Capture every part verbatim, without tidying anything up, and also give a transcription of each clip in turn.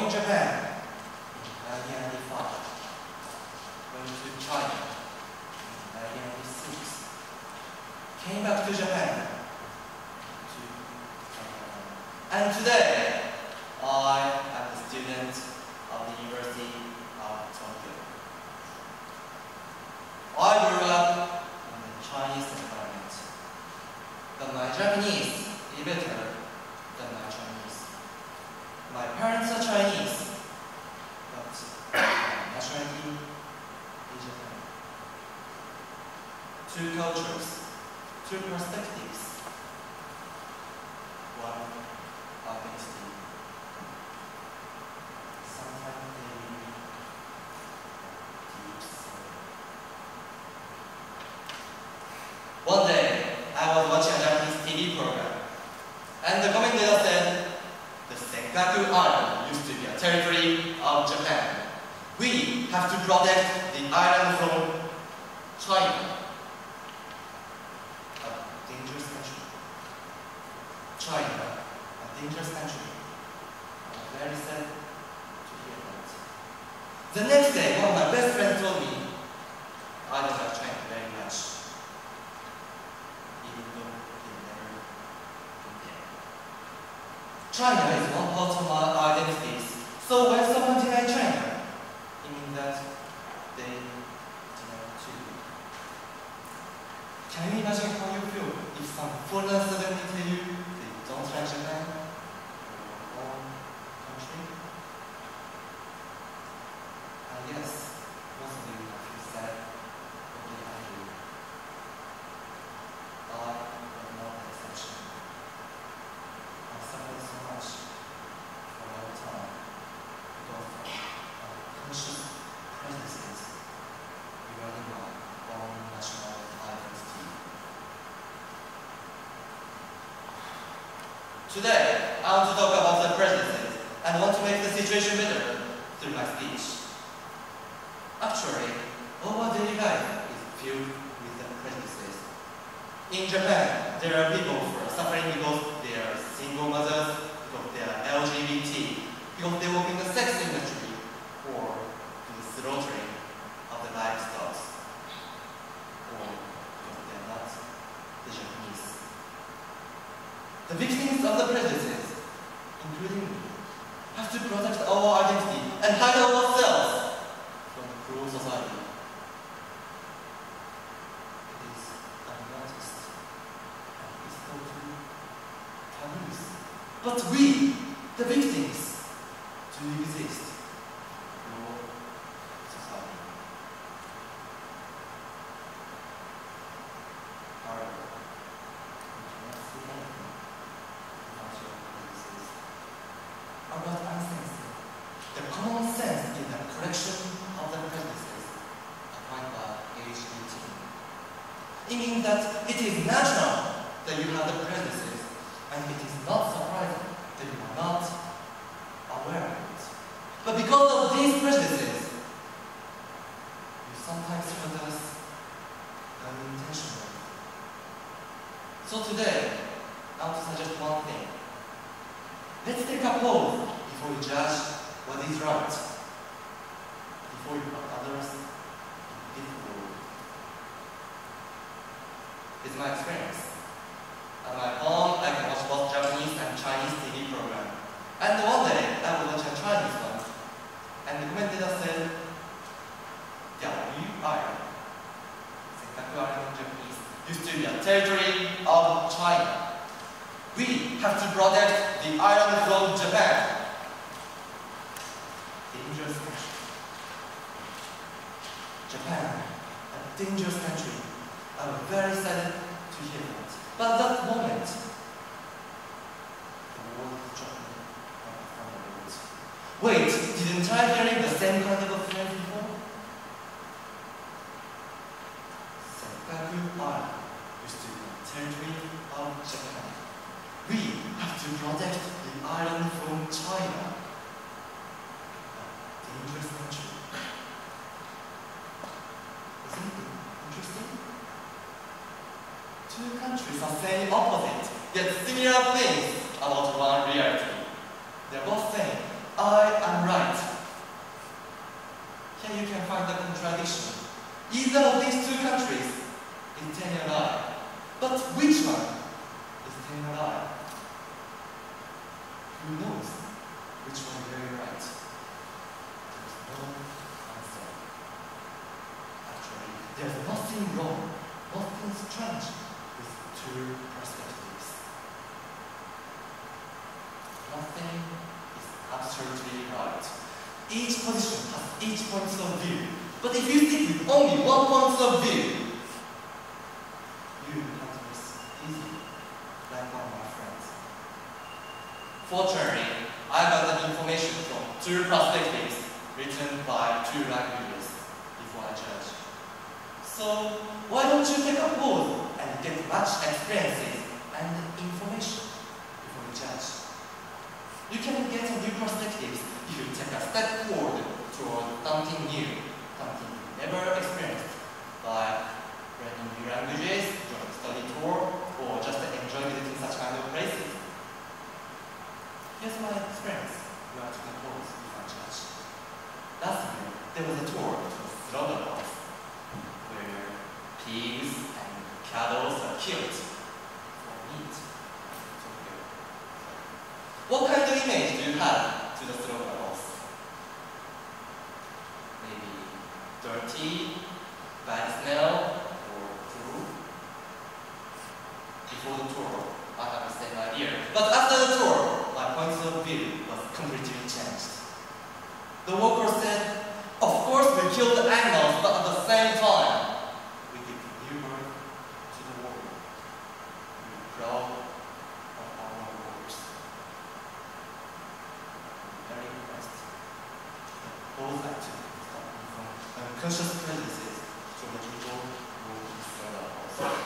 in Japan in nineteen ninety-five, went to China in nineteen ninety-six, came back to Japan, to Japan. And today I am a student of the University of Tokyo. I grew up in the Chinese environment, but my Japanese is better than my Chinese. My parents are Chinese, but my nationality is Japan. Two cultures, two perspectives, one identity. Sometimes they really deep sorrow. One day, I was watching a Japanese T V program, and the commentator said, the Senkaku Island used to be a territory of Japan. We have to protect the island from China, a dangerous country. China, a dangerous country. I'm very sad to hear that. The next day, one of my best friends told me, I don't like China very much, even though they never been there. China is one part of our identities, so when someone denies China, it means that they deny too. Can you imagine how you feel if some foreigner suddenly tell you they don't like Japan or your own country? I guess most of you have feel sad, probably I do. I am not the exception. I suffered so much for a long time because of unconscious prejudices regarding my own national identity. Today, I want to talk about the prejudices and want to make the situation better through my speech. Actually, all our daily life is filled with the prejudices. In Japan, there are people who are suffering because they are single mothers, because they are L G B T, because they work in the sex industry, or in the slaughtering of the livestock, or because they are not the Japanese. The victims of the prejudices, including me, have to protect our identity and hide ourselves from the cruel society. It is unnoticed and is totally taboo. But we, the victims, do exist in our society. However, we cannot see anything without your prejudices. About uncensored, the common sense in the correction of the prejudices applied by age eighteen. It means that it is natural that you have the prejudices, and it is not surprising that you are not aware of it. But because of these prejudices, you sometimes hurt us unintentionally. So today, I want to suggest one thing. Let's take a pause before we judge what is right, before we put others in difficult. It's my experience. At my home, I can watch both Japanese and Chinese T V programs. And one day, I will watch a Chinese one, and the commentator said, Diaoyu Island, Senkaku Island in Japanese, used to be a territory of China. We have to protect the island from Japan. Dangerous country. Japan, a dangerous country. I'm very sad to hear that. But at that moment, the world struck me like a thunderbolt. Wait, didn't I hear the same kind of a phrase before? Senkaku Island used to be a territory of Japan. We have to protect the island from China, a dangerous country. Isn't it interesting? Two countries are saying opposite, yet similar things about one reality. They're both saying I am right. Here you can find the contradiction. Either of these two countries is telling a lie. But which one is telling a lie? Who knows which one is very right? There's no answer. Actually, there's nothing wrong, nothing strange with two perspectives. Nothing is absolutely right. Each position has each point of view. But if you stick with only one point of view, you have to miss easily, like one of my friends. Fortunately, I got the information from two perspectives written by two languages before I judge. So, why don't you take a pause and get much experiences and information before you judge? You can get a new perspectives if you take a step forward toward something new, something you never experienced, by learning new languages, joining a study tour, or just enjoy visiting such kind of places. Here's my experience. You are to compose if I judge. Last year, there was a tour to the slaughterhouse, where pigs and cattle are killed for meat. What kind of image do you have to the slaughterhouse? Maybe dirty, bad smell, or cruel? Before the tour, I had the same idea. But after the tour, my point of view was completely changed. The worker said, of course we kill the animals, but at the same time, we give new birth to the world. We are proud of our workers. Very impressed. Both activities coming from unconscious prejudices to the people who destroy our house.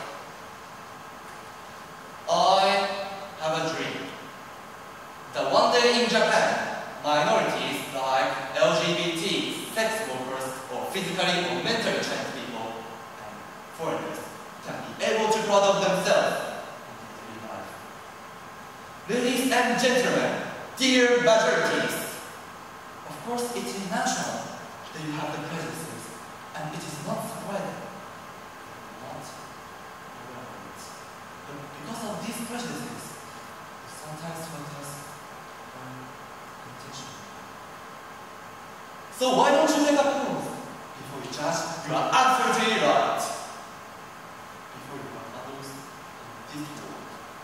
I have a dream that one day in Japan, minorities like L G B T, sex workers, or physically or mentally challenged people, and foreigners can be able to proud of themselves in daily life. Ladies and gentlemen, dear majorities, of course it is natural that you have the prejudices, and it is not surprising. Not aware of it. But because of these prejudices, you sometimes hurt us unintentionally. So why don't you take a pause before you judge? You are absolutely right. Before you hurt others in this world.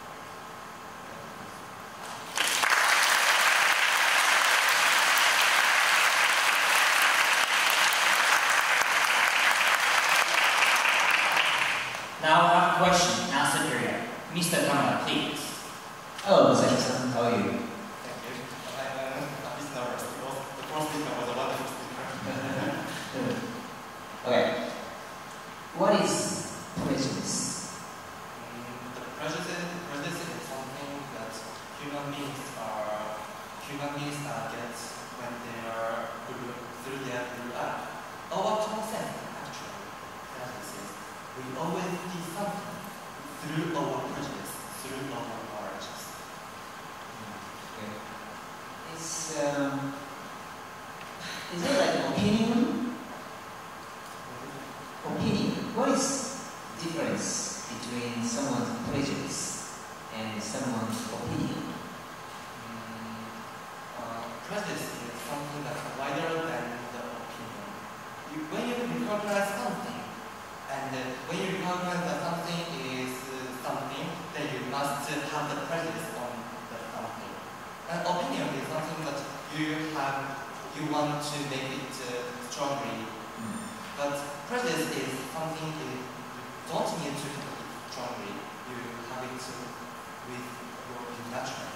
Now our question and answer period. Mister Tamara, please. Hello, Masaki-san. How are you? Thank you. I'm uh, a bit nervous because the first speaker was a wonderful speaker. Okay. What is prejudice? Mm, the prejudice, prejudice is something that human beings are human beings are get when they are grew, through their grew up. Our common sense, actually, prejudices. We always see something through our prejudice, through our marriages. Okay. Is um, is it like an opinion? Opinion. What is the difference between someone's prejudice and someone's opinion? Mm, uh, prejudice is something that's wider than the opinion. You, when you recognize something, and uh, when you recognize that something is uh, something, then you must uh, have the prejudice on that something. And opinion is something that you have, you want to make it uh, strongly. Mm. But prejudice is something you don't need to have it strongly. You have it uh, with your naturally.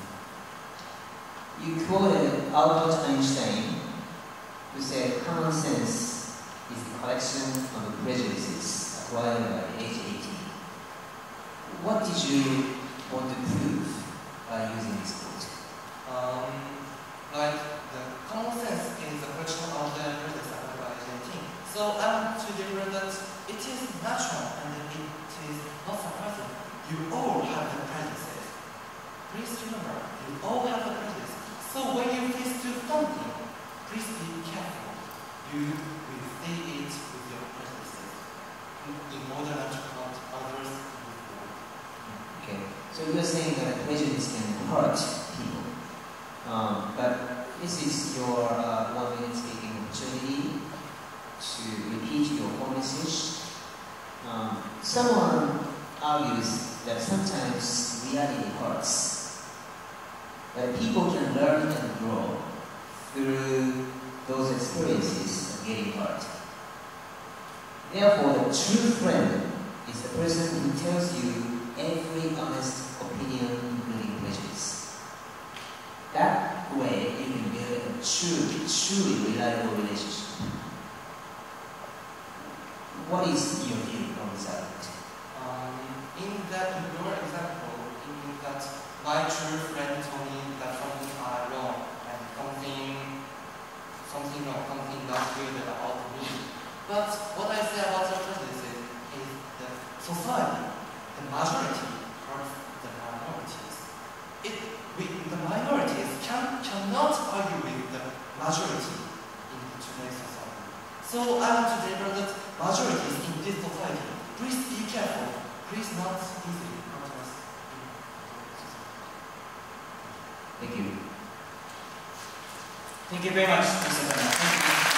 You quoted Albert Einstein, who said common sense is the collection of the prejudices acquired by age eighteen. What did you want to prove by using this quote? Um, like the common sense is a collection of the prejudices acquired by age eighteen. So I want to declare that it is natural and it is not surprising. You all have the prejudices. Please remember, you all have the prejudices. So when you face to something, please be careful. You will say it with your prejudices in order not to hurt others with your. Okay, so you're saying that prejudice can hurt people, um, but this is your uh, one minute speaking opportunity to repeat your whole message. Um, someone argues that sometimes reality hurts, that people can learn and grow through those experiences of getting hurt. Therefore, the true friend is the person who tells you every honest opinion, including prejudice. That way, you can build a truly, truly reliable relationship. What is your view on this argument? Um, in that, your example, in that my true friend told me that something are wrong and something, something wrong, something not good about me. But what I say about the prejudice is the society, the majority hurts the minorities. It, we, the minorities can, cannot argue with the majority in today's society. So I want to deliver that majorities in this society, please be careful. Please not easily hurt us. Thank you. Thank you very much, Mister Bernard. Thank you.